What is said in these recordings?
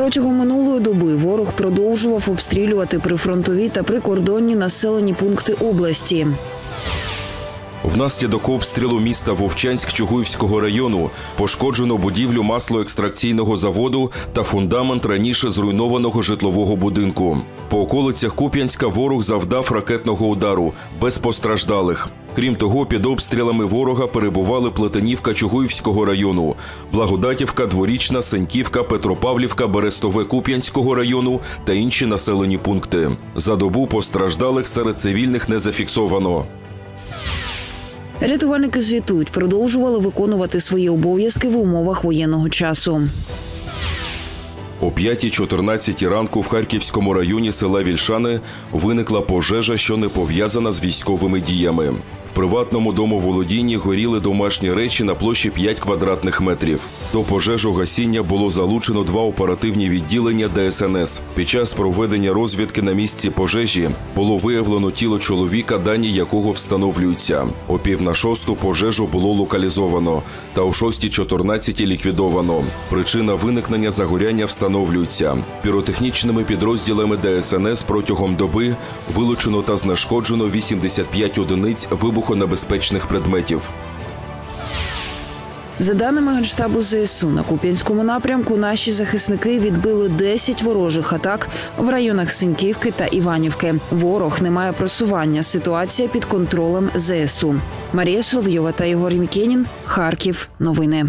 Протягом минулої доби ворог продовжував обстрілювати прифронтові та прикордонні населені пункти області. Внаслідок обстрілу міста Вовчанськ Чугуївського району пошкоджено будівлю маслоекстракційного заводу та фундамент раніше зруйнованого житлового будинку. По околицях Куп'янська ворог завдав ракетного удару, без постраждалих. Крім того, під обстрілами ворога перебували Плетенівка Чугуївського району, Благодатівка, Дворічна, Сеньківка, Петропавлівка, Берестове Куп'янського району та інші населені пункти. За добу постраждалих серед цивільних не зафіксовано. Рятувальники звітують, продовжували виконувати свої обов'язки в умовах воєнного часу. О 5:14 ранку в Харківському районі села Вільшани виникла пожежа, що не пов'язана з військовими діями. В приватному домоволодінні горіли домашні речі на площі 5 квадратних метрів. До пожежогасіння було залучено 2 оперативні відділення ДСНС. Під час проведення розвідки на місці пожежі було виявлено тіло чоловіка, дані якого встановлюються. О 5:45 пожежу було локалізовано та о 6:14 ліквідовано. Причина виникнення загоряння встановлюється. Піротехнічними підрозділами ДСНС протягом доби вилучено та знешкоджено 85 одиниць вибухонебезпечних предметів. За даними Генштабу ЗСУ, на Куп'янському напрямку наші захисники відбили 10 ворожих атак в районах Сеньківки та Іванівки. Ворог не має просування. Ситуація під контролем ЗСУ. Марія Соловйова та Ігор Мікенін. Харків. Новини.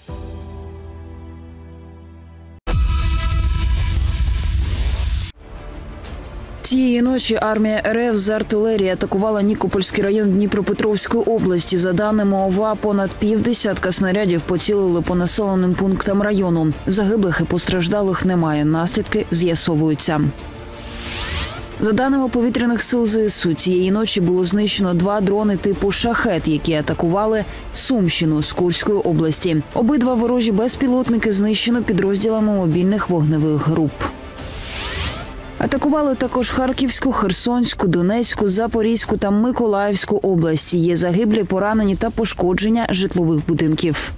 Цієї ночі армія РФ з артилерії атакувала Нікопольський район Дніпропетровської області. За даними ОВА, понад півдесятка снарядів поцілили по населеним пунктам району. Загиблих і постраждалих немає. Наслідки з'ясовуються. За даними повітряних сил ЗСУ, цієї ночі було знищено 2 дрони типу «Шахет», які атакували Сумщину з Курської області. Обидва ворожі безпілотники знищено підрозділами мобільних вогневих груп. Атакували також Харківську, Херсонську, Донецьку, Запорізьку та Миколаївську області. Є загиблі, поранені та пошкодження житлових будинків.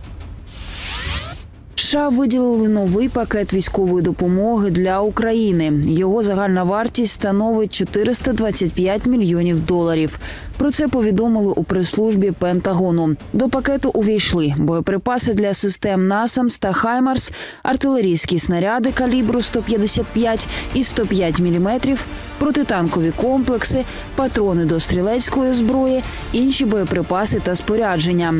США виділили новий пакет військової допомоги для України. Його загальна вартість становить $425 мільйонів. Про це повідомили у прес-службі Пентагону. До пакету увійшли боєприпаси для систем «Насамс» та «Хаймарс», артилерійські снаряди калібру 155 і 105 мм, протитанкові комплекси, патрони до стрілецької зброї, інші боєприпаси та спорядження.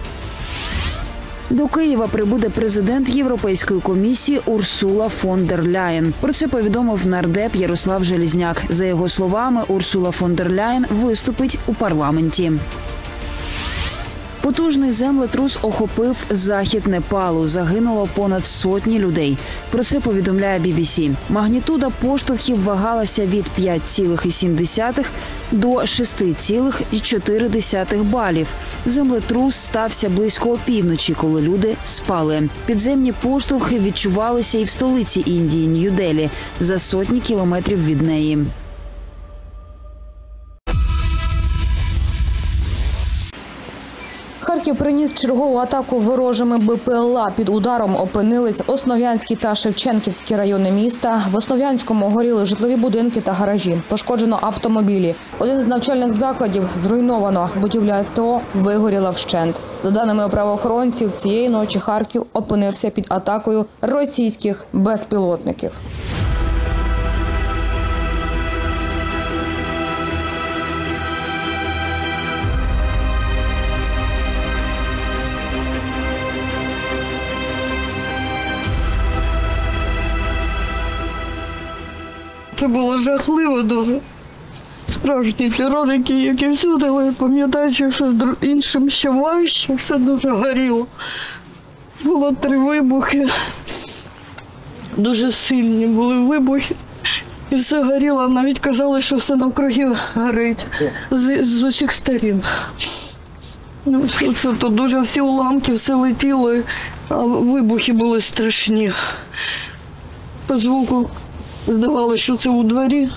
До Києва прибуде президент Європейської комісії Урсула фон дер Ляєн. Про це повідомив нардеп Ярослав Железняк. За його словами, Урсула фон дер Ляєн виступить у парламенті. Потужний землетрус охопив захід Непалу. Загинуло понад 100 людей. Про це повідомляє BBC. Магнітуда поштовхів вагалася від 5,7 до 6,4 балів. Землетрус стався близько опівночі, коли люди спали. Підземні поштовхи відчувалися і в столиці Індії, Нью-Делі, за сотні кілометрів від неї. Харків приніс чергову атаку ворожими БПЛА. Під ударом опинились Основ'янський та Шевченківські райони міста. В Основ'янському горіли житлові будинки та гаражі. Пошкоджено автомобілі. Один з навчальних закладів зруйновано. Будівля СТО вигоріла вщент. За даними правоохоронців, цієї ночі Харків опинився під атакою російських безпілотників. Це було жахливо дуже. Справжній терор, який всюди, але я пам'ятаю, що іншим ще важче, все дуже горіло. Було 3 вибухи, дуже сильні були вибухи. І все горіло, навіть казали, що все навкруги горить з усіх сторін. Це тут дуже всі уламки, все летіло, а вибухи були страшні. По звуку здавалося, що це у дворі.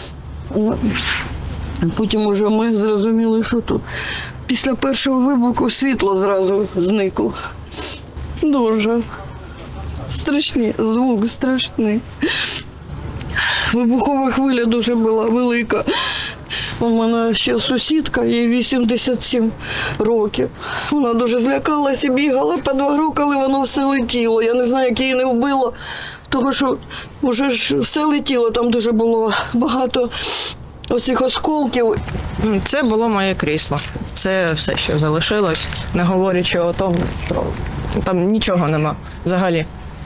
Потім вже ми зрозуміли, що тут. Після першого вибуху світло зразу зникло. Дуже. страшні, звук страшний. Вибухова хвиля дуже була велика. У мене ще сусідка, їй 87 років. Вона дуже злякалася, бігала по двору, коли воно все летіло. Я не знаю, як її не вбило, тому що вже ж все летіло, там дуже було багато оцих осколків. Це було моє крісло. Це все, що залишилось, не говорячи о тому, що там нічого нема взагалі.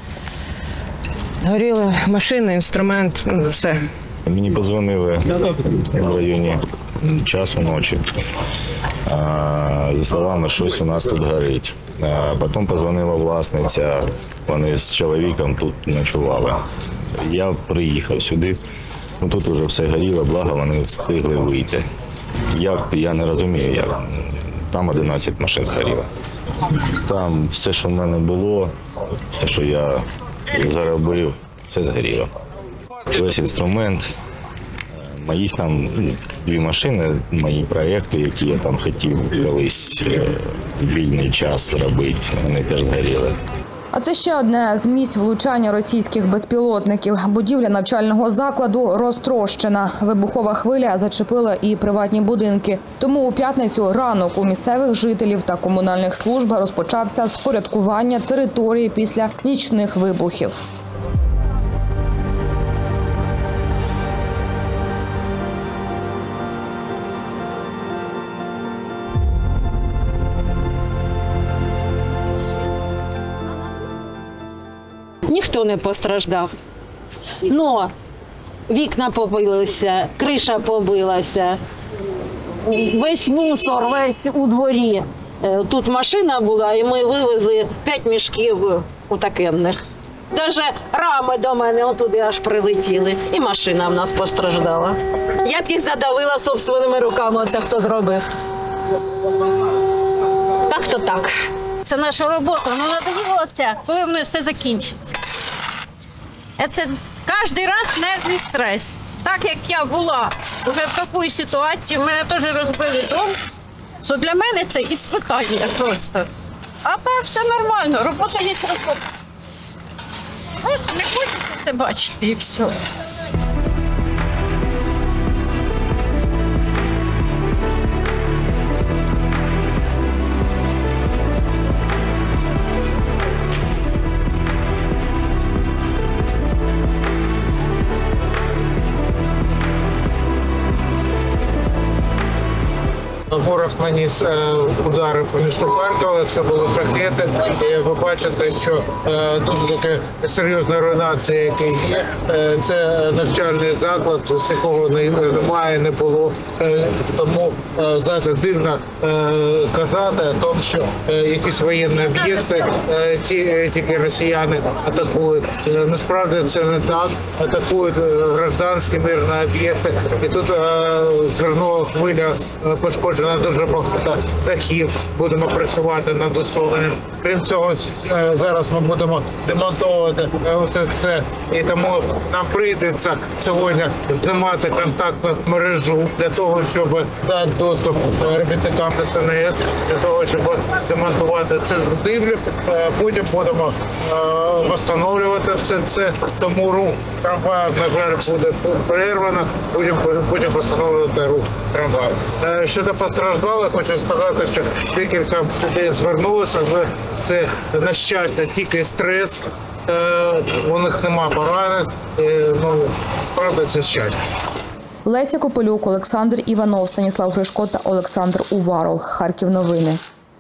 Горіли машини, інструмент, все. Мені подзвонили в районі часу ночі. За словами, щось у нас тут горить. Потім подзвонила власниця, вони з чоловіком тут ночували. Я приїхав сюди, тут вже все горіло, благо вони встигли вийти. Як, я не розумію, як. Там 11 машин згоріло. Там все, що в мене було, все, що я заробив, все згоріло. Весь інструмент, мої там 2 машини, мої проєкти, які я там хотів колись вільний час зробити, вони теж згоріли. А це ще одне з місць влучання російських безпілотників. Будівля навчального закладу розтрощена. Вибухова хвиля зачепила і приватні будинки. Тому у п'ятницю ранок у місцевих жителів та комунальних служб розпочався з впорядкування території після нічних вибухів. Ніхто не постраждав. Но вікна побилися, криша побилася, весь мусор, весь у дворі. Тут машина була, і ми вивезли 5 мішків утакенних. Навіть рами до мене отуди аж прилетіли, і машина в нас постраждала. Я б їх задавила собственними руками, оце хто зробив. Так-то так. Це наша робота, надоїлося, коли воно все закінчиться. Це кожен раз нервний стрес. Так як я була вже в такій ситуації, в мене теж розбили дом, то для мене це іспитання просто. А так все нормально, робота є робота. Просто не хочеться це бачити і все. Ворог наніс удари по місту Харкова, це були ракети. І ви бачите, що тут така серйозна руйнація, яка є. Це навчальний заклад, з якого немає, не було. Тому знаєте, дивно казати, тому що якісь воєнні об'єкти тільки росіяни атакують. Насправді це не так. Атакують гражданські мирні об'єкти. І тут звернула хвиля пошкоджена дуже багато дахів, будемо працювати над усуненням. Крім цього, зараз ми будемо демонтувати усе це, і тому нам прийдеться сьогодні знімати контактну мережу для того, щоб дати доступ робітникам ДСНС, для того, щоб демонтувати цю будівлю. Потім будемо встановлювати все це, тому рух трамваю, на жаль, буде перервано, будемо встановлювати рух трамваю. Щодо постраждалих, хочу сказати, що декілька людей звернулося, але це, на щастя, тільки стрес, у них нема поранень, правда, це щастя. Леся Копилюк, Олександр Іванов, Станіслав Гришко та Олександр Уваров. Харків новини.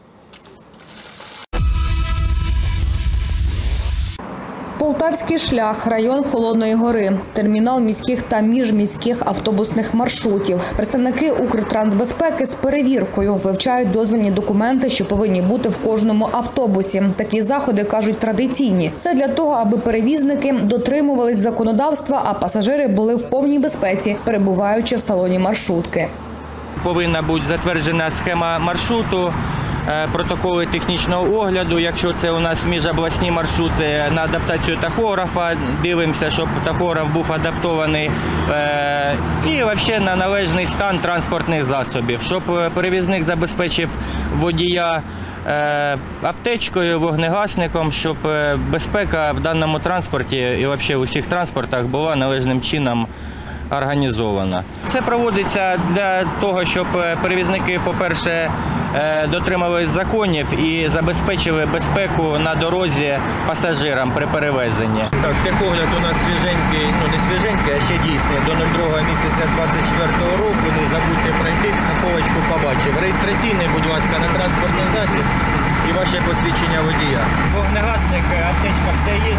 Полтавський шлях, район Холодної Гори, термінал міських та міжміських автобусних маршрутів. Представники Укртрансбезпеки з перевіркою вивчають дозвільні документи, що повинні бути в кожному автобусі. Такі заходи, кажуть, традиційні. Все для того, аби перевізники дотримувались законодавства, а пасажири були в повній безпеці, перебуваючи в салоні маршрутки. Повинна бути затверджена схема маршруту, протоколи технічного огляду, якщо це у нас міжобласні маршрути, на адаптацію тахографа, дивимося, щоб тахограф був адаптований, і взагалі на належний стан транспортних засобів, щоб перевізник забезпечив водія аптечкою, вогнегасником, щоб безпека в даному транспорті і взагалі у всіх транспортах була належним чином організована. Це проводиться для того, щоб перевізники, по-перше, дотримувались законів і забезпечили безпеку на дорозі пасажирам при перевезенні. Так, техогляд у нас свіженький, не свіженький, а ще дійсний, до 02 місяця 24 року. Не забудьте пройти, страховочку побачив. Реєстраційний, будь ласка, на транспортний засіб і ваше посвідчення водія. Вогнегасник, аптечка, все є.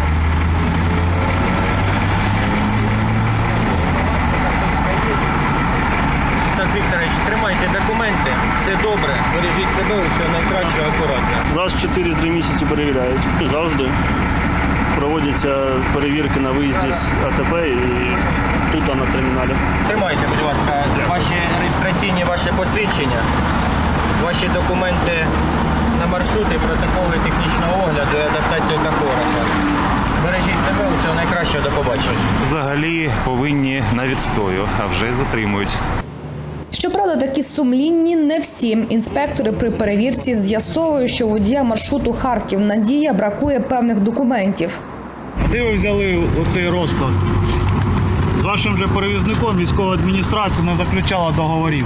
Так, Вікторович, тримайте документи, все добре, бережіть себе, все найкраще, акуратно. Раз в 4-3 місяці перевіряють. Завжди проводяться перевірки на виїзді з АТП і тут, на терміналі. Тримайте, будь ласка, ваші реєстраційні посвідчення, ваші документи на маршрути, протоколи технічного огляду і адаптацію тахографа. Бережіть себе, все найкраще, до побачення. Взагалі повинні на відстою, а вже затримують. Щоправда, такі сумлінні не всі. Інспектори при перевірці з'ясовують, що водія маршруту Харків-Надія бракує певних документів. Де ви взяли оцей розклад? З вашим же перевізником військова адміністрація не заключала договорів.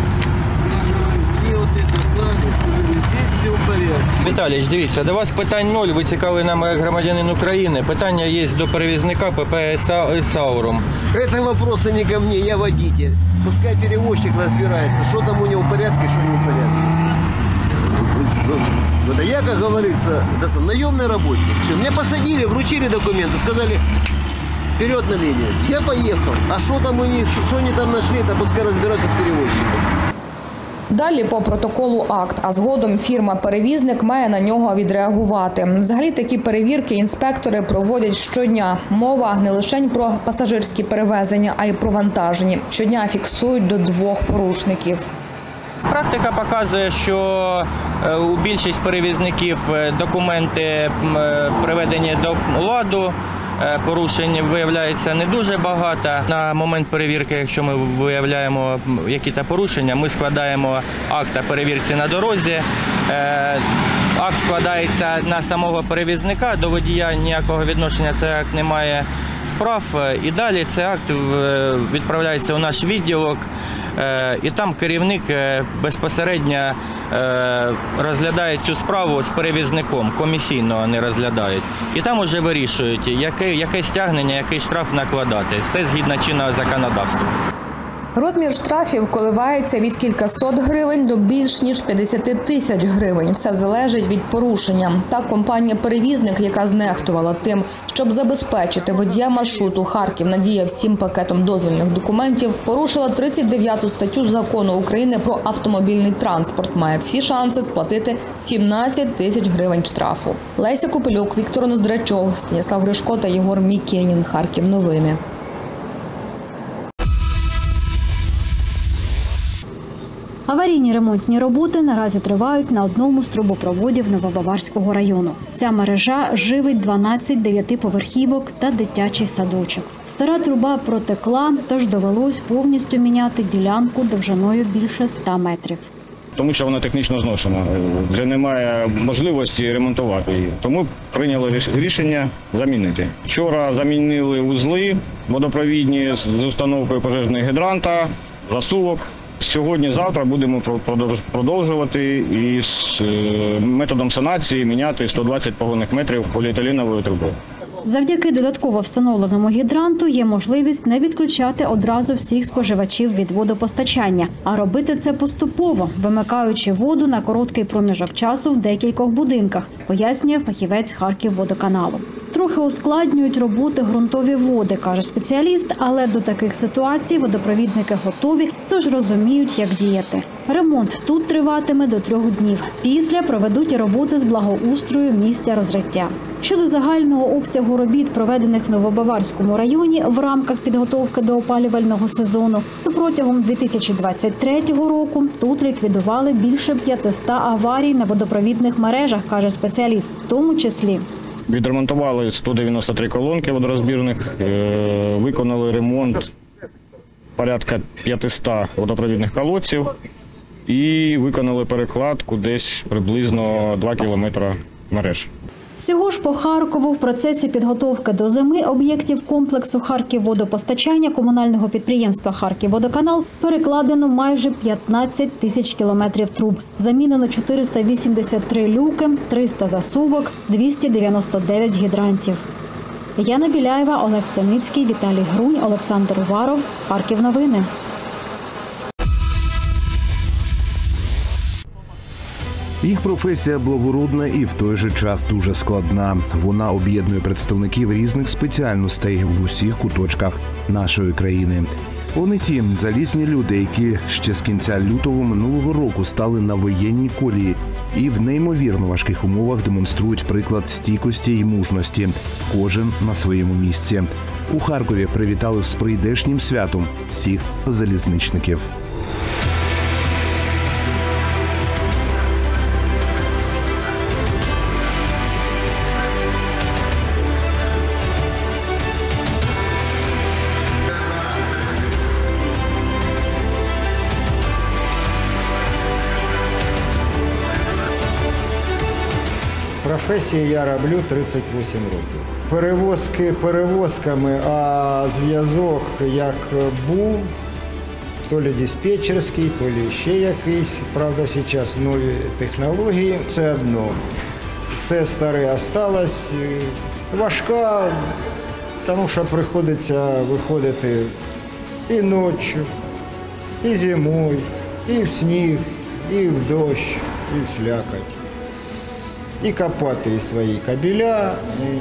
Віталійович, дивіться, до вас питань 0, ви цікавий нам як громадянин України. Питання є до перевізника ПП «Ісаурум». Это вопросы не ко мне, я водитель. Пускай перевозчик разбирается, что там у него в порядке, что не в порядке. Вот, а я, как говорится, наемный работник. Все, меня посадили, вручили документы, сказали, вперед на линию. Я поехал. А что там у них, что они там нашли, то пускай разбираются с перевозчиком. Далі по протоколу акт, а згодом фірма-перевізник має на нього відреагувати. Взагалі такі перевірки інспектори проводять щодня. Мова не лише про пасажирські перевезення, а й про вантажні. Щодня фіксують до 2 порушників. Практика показує, що у більшість перевізників документи приведені до ладу, порушень виявляється не дуже багато. На момент перевірки, якщо ми виявляємо які-то порушення, ми складаємо акт о перевірці на дорозі. Акт складається на самого перевізника, до водія ніякого відношення цей акт не має справ. І далі цей акт відправляється у наш відділок, і там керівник безпосередньо розглядає цю справу з перевізником, комісійно не розглядають. І там вже вирішують, яке стягнення, який штраф накладати. Все згідно чинного законодавства. Розмір штрафів коливається від кількасот гривень до більш ніж 50 тисяч гривень. Все залежить від порушення. Так, компанія-перевізник, яка знехтувала тим, щоб забезпечити водія маршруту Харків-Надія всім пакетом дозвільних документів, порушила 39 статтю Закону України про автомобільний транспорт. Має всі шанси сплатити 17 тисяч гривень штрафу. Леся Копилюк, Віктор Ноздрачов, Станіслав Гришко та Єгор Мікенін. Харків новини. Аварійні ремонтні роботи наразі тривають на одному з трубопроводів Новобаварського району. Ця мережа живить 12 9-поверхівок та дитячий садочок. Стара труба протекла, тож довелось повністю міняти ділянку довжиною більше 100 метрів. Тому що вона технічно зношена, вже немає можливості ремонтувати її. Тому прийняли рішення замінити. Вчора замінили узли водопровідні з установкою пожежного гідранта, засувок. Сьогодні-завтра будемо продовжувати і з методом санації міняти 120 погонних метрів поліетиленової труби. Завдяки додатково встановленому гідранту є можливість не відключати одразу всіх споживачів від водопостачання, а робити це поступово, вимикаючи воду на короткий проміжок часу в декількох будинках, пояснює фахівець Харківводоканалу. Трохи ускладнюють роботи ґрунтові води, каже спеціаліст, але до таких ситуацій водопровідники готові, тож розуміють, як діяти. Ремонт тут триватиме до 3 днів. Після проведуть і роботи з благоустрою місця розриття. Щодо загального обсягу робіт, проведених в Новобаварському районі в рамках підготовки до опалювального сезону, то протягом 2023 року тут ліквідували більше 500 аварій на водопровідних мережах, каже спеціаліст, в тому числі. Відремонтували 193 колонки водорозбірних, виконали ремонт порядка 500 водопровідних колодців і виконали перекладку десь приблизно 2 кілометри мереж. Всього ж по Харкову в процесі підготовки до зими об'єктів комплексу Харківводопостачання комунального підприємства «Харківводоканал» перекладено майже 15 тисяч кілометрів труб. Замінено 483 люки, 300 засувок, 299 гідрантів. Яна Біляєва, Олег Синицький, Віталій Грунь, Олександр Уваров. Харків новини. Їх професія благородна і в той же час дуже складна. Вона об'єднує представників різних спеціальностей в усіх куточках нашої країни. Вони ті залізні люди, які ще з кінця лютого минулого року стали на воєнній колії і в неймовірно важких умовах демонструють приклад стійкості й мужності. Кожен на своєму місці. У Харкові привітали з прийдешнім святом всіх залізничників. Професію я роблю 38 років. Перевозки перевозками, а зв'язок як був, то лі диспетчерський, то лі ще якийсь. Правда, зараз нові технології. Все одно. Все старе залишилось. Важка, тому що приходиться виходити і ночі, і зимою, і в сніг, і в дощ, і в слякоть. І копати і свої кабеля,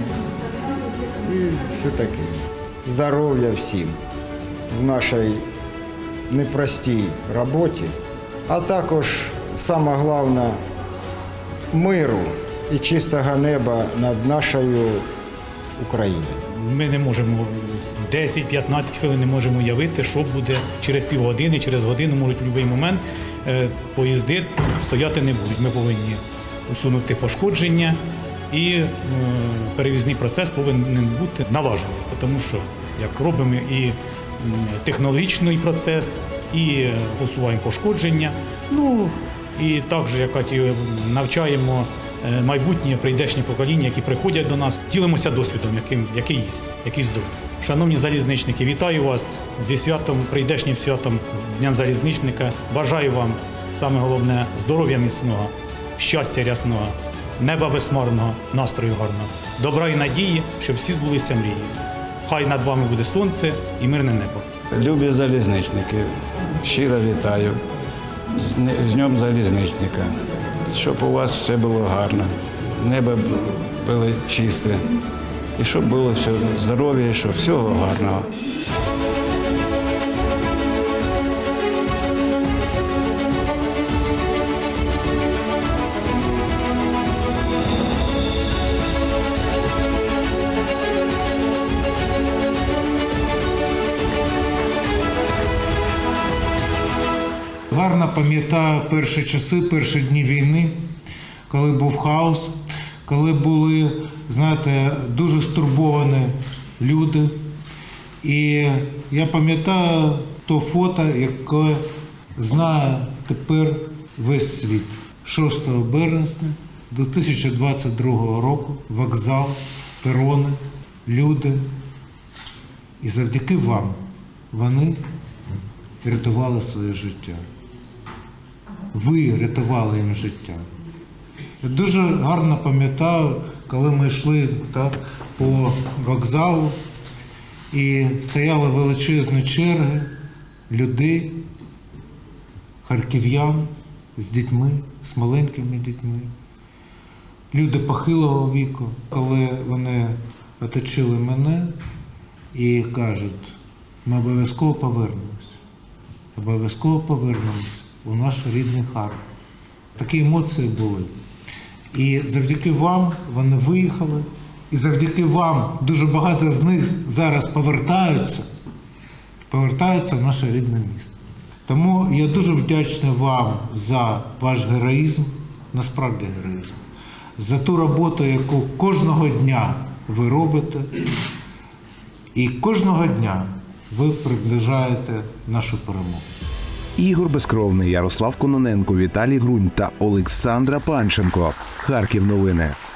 і все таке. Здоров'я всім в нашій непростій роботі, а також, саме головне, миру і чистого неба над нашою Україною. Ми не можемо 10-15 хвилин не можемо уявити, що буде через півгодини, через годину, можуть в будь-який момент поїзди стояти не будуть. Ми повинні усунути пошкодження і перевізний процес повинен бути налажений, тому що як робимо і технологічний процес, і усуваємо пошкодження, ну і також як навчаємо майбутнє прийдешні покоління, які приходять до нас, ділимося досвідом, який є, який здобув. Шановні залізничники, вітаю вас зі святом, прийдешнім святом, з Днем залізничника. Бажаю вам, саме головне, здоров'я міцного, щастя рясного, неба безхмарного, настрою гарного, добра і надії, щоб всі збулися мрії. Хай над вами буде сонце і мирне небо. Любі залізничники, щиро вітаю з Днем залізничника, щоб у вас все було гарно, небо було чисте, і щоб було все здоров'я, і щоб всього гарного. Гарно пам'ятаю перші часи, перші дні війни, коли був хаос, коли були, знаєте, дуже стурбовані люди. І я пам'ятаю то фото, яке знає тепер весь світ. 6 березня 2022 року вокзал, перони, люди. І завдяки вам вони рятували своє життя. Ви рятували їм життя. Я дуже гарно пам'ятаю, коли ми йшли так, по вокзалу і стояли величезні черги людей, харків'ян з дітьми, з маленькими дітьми. Люди похилого віку, коли вони оточили мене і кажуть, ми обов'язково повернемось. Обов'язково повернемось у наш рідний Харків. Такі емоції були. І завдяки вам вони виїхали. І завдяки вам дуже багато з них зараз повертаються в наше рідне місто. Тому я дуже вдячний вам за ваш героїзм, насправді героїзм, за ту роботу, яку кожного дня ви робите. І кожного дня ви приближаєте нашу перемогу. Ігор Безкровний, Ярослав Кононенко, Віталій Грунь та Олександра Панченко. Харків новини.